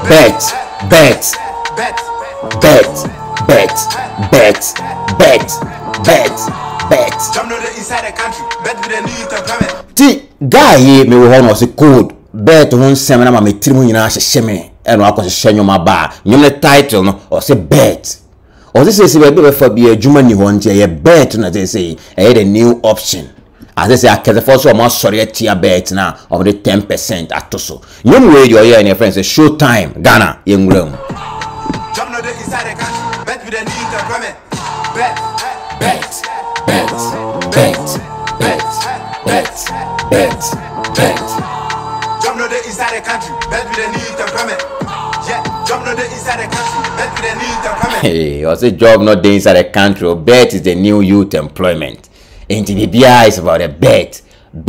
Bet, bet, bet, bet, bet, bet, bet, bet, bet. Jump no the inside the country. Bet with the new employment. Ti guy here me we no se code. Bet won sem na ma me tiri mu nyina hyehye me. E no akɔhyehyɛ nyoma ba. Nyom ne title no or say bet. Or this is be for be adwuma ni ho ntia ye bet na they say e the new option. As they say akɛsefo so mo sorry atia bet na of the 10% atoso. Nyom we your here and your friends say Showtyym Ghana yenwuram. Jump no the inside the country. Bet with the new employment. Bet, Bet, bet, bet, bet, bet, bet, bet. jump no the inside the country. Bet with the new employment. Yeah, jump no the inside the country. Bet with the new employment. Hey, I say job not the inside the country. Bet is the new youth employment. And the BBI is about a bet,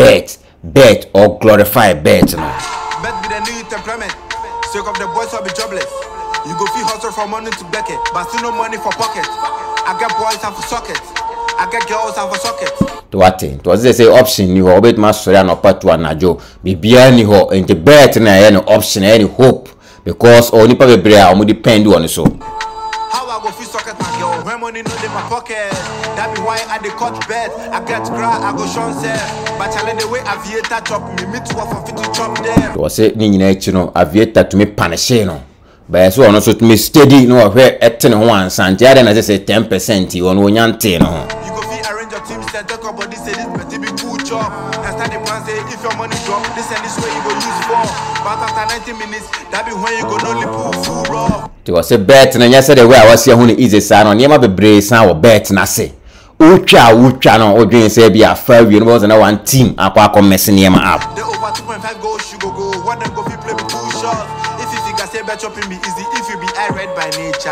or glorify bet. No? Bet with the new employment. Sake of the boys will be jobless. You go feel hustle from morning to bucket, but still no money for pocket. I get boys and for socket. I get girls and for socket. To what thing? To what they say option ni ho bet masori no part to anajo. BBI ni ho and the bet na any option any hope because only pa bebre a omo depend on so. How I go feel socket my girl when money no in my pocket. That be why I dey cut bet. I get cry, I go show say. But challenge the way aviator chop me meet to for 50 chop there. To say ni nyina echi no aviator to me punish no. But so ono so to me steady no where etene ho ansante ade na say 10% you ono nyante no. You go feel arrange your team set talk about this say this better be cool chop. And start the plan say if your money drop this and this way you go use for. But after 90 minutes that be when you go only pull full raw. To say bet na nya say the way I was here hu easy sa no niam bebre san wo bet na say. Utwa no odwen say be afa wie no was na one team akwa mess niam up. The over 2.5 goals you go one them go fit play with two shots. If you think I say bet chopping be easy if you be I read by nature.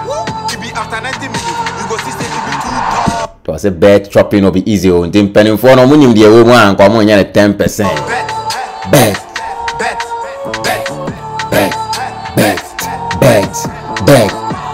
It be after 90 minutes you go see say it be too tough. To say bet chopping no be easy o ndim penin for no munim de wo mu an kwa mo nya 10%. Bet, Bet, bet, bet, bet, bet, bet, bet.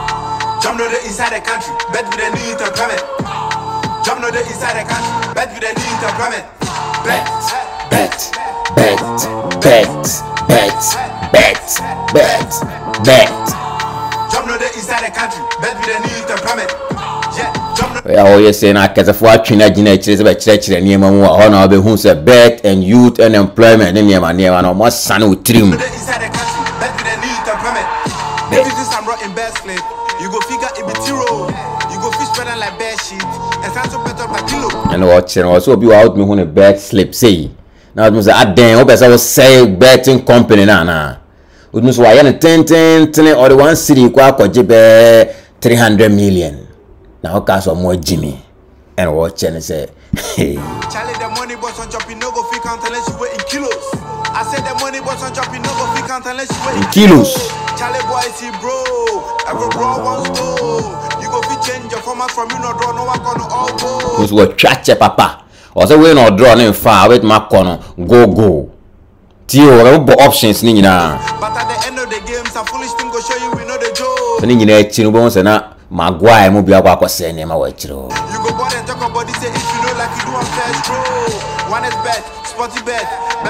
jump no the inside the country. Bet with the new employment. Jump no the inside the country. Bet with the new employment. Bet, Bet, bet, bet, bet, bet, bet, bet. jump no the inside the country. Bet with the new employment. Yeah, jump no. We are always saying akazafo atwina gina chire be chire niema mu ho na be hu say bet and youth and employment niema no mo sane utrim. The inside the country. Bet with the new employment. If you do some in best slip, you go figure it be zero. You go fish better like bed sheet. And sound so better by kilo. And watching also be out me hu ne bet slip say. Now it means aden o person say betting company na. It means why na 10 or the one city kwa akwaje be 300 million. Now cast some more Jimmy and watch and say, hey. Charlie, the money boss on chopping no go fit count unless you weigh in kilos. I said the money boss on chopping no go fit count unless you weigh in kilos. Charlie boy, see bro, every bro wants to. You go fit change your format from you no draw no work on all go. Because we chat papa. Or say we no draw no far with my corner go. Tio, we options ni nyina. But at the end of the game, some foolish thing go show you we know the joke. So ni nyina echi no bo say na Maguire mo bia kwa kwase ne ma wachiro. You go board and talk about this if you know like you do on first row. One is bet, spotty bet,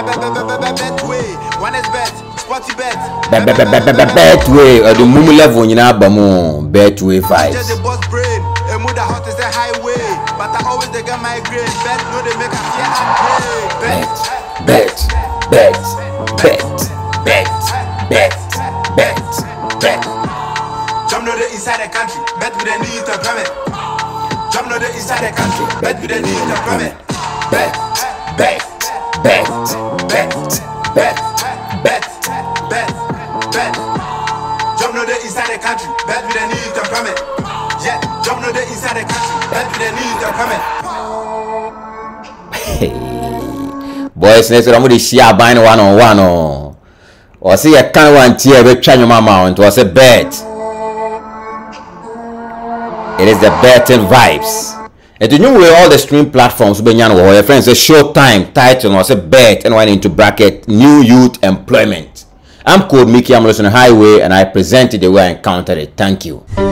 bet way. One is bet, spotty bet, bet way. The mumu level nyina ba mo bet way vibes. Just the boss brain, a mood that hot is a highway. But I always they get my grain. Bet no they make a fear and pray. Bet. Jump no the inside the country, bet with the new employment. Jump no the inside the country, bet with the new employment. Bet. Jump no the inside the country, bet with the new employment. Yeah, jump no the inside the country, bet with the new employment. Boys, next time we share buying one-on-one or see a can one tier we try your mama and was a bet. It is the betting vibes. And the new way all the stream platforms be nyan wo your friends say Showtyym title was a bet and went into bracket new youth employment. I'm called Mickey, I'm on the highway and I presented the way I encountered it. Thank you.